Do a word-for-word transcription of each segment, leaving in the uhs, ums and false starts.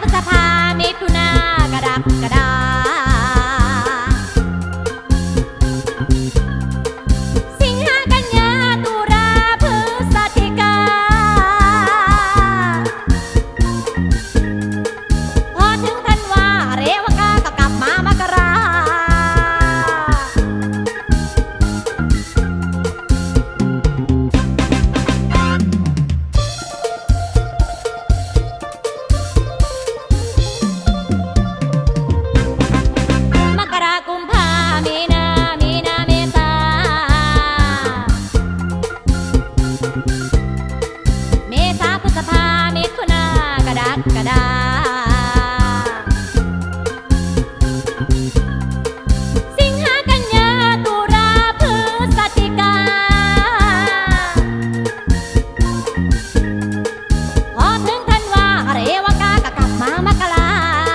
ษภามิถุนากรกฎาสิงหากันยาตุลาพฤศจิกาพอถึงธันวาเรวกาก็กลับมามกรากุมภามีนามีนาเมษาเมษาพฤษภามิถุนากรกฎาสิงหากันยาตุลาพฤศจิกาพอถึงธันวาเรวกาก็กลับมามกรา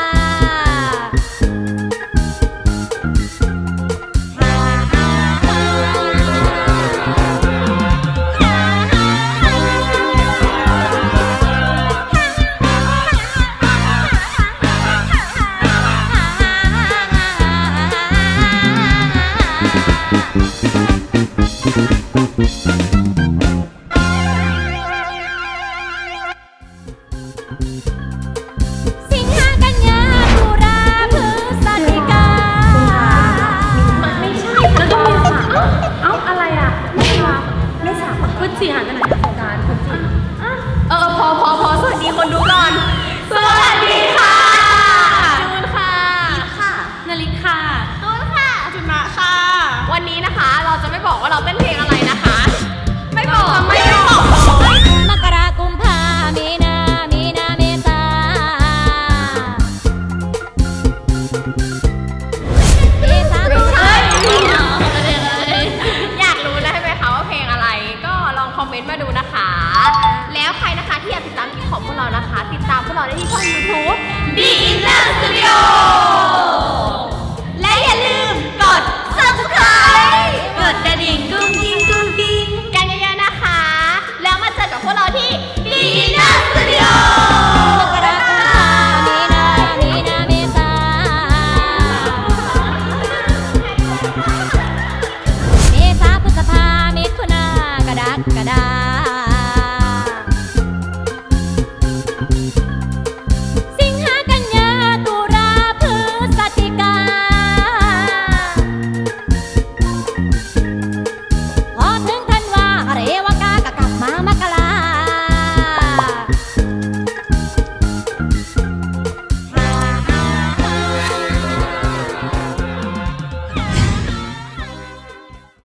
สิงหากันยาตุลาพฤศจิกาไม่ใช่แล้วก็เมษาเอ้าอะไรอ่ะไม่ใช่ไม่สาพฤศจิกากันไหนโครงการพฤศจิเออพอพอพอสวัสดีคนดูก่อนสวัสดีค่ะจูนค่ะค่ะนาริค่ะตูนค่ะจุนมาค่ะวันนี้นะคะเราจะไม่บอกว่าเราเต้นเพลงอะไรนะคะไม่บอกไม่บอกมกรากุมภามีนามีนาเมษาเมษาตุลาอยากรู้แล้วใช่ไหมคะว่าเพลงอะไรก็ลองคอมเมนต์มาดูนะคะแล้วใครนะคะที่อยากติดตามคลิปของพวกเรานะคะติดตามพวกเราได้ที่ช่อง ยูทูบ The Inner Studio และอย่าลืมกด ซับสไครบ์ กดกระดิ่งกุ้งกิ้งกุ้งกิ้งกันเยอะๆนะคะแล้วมาเจอกับพวกเราที่ The Inner Studio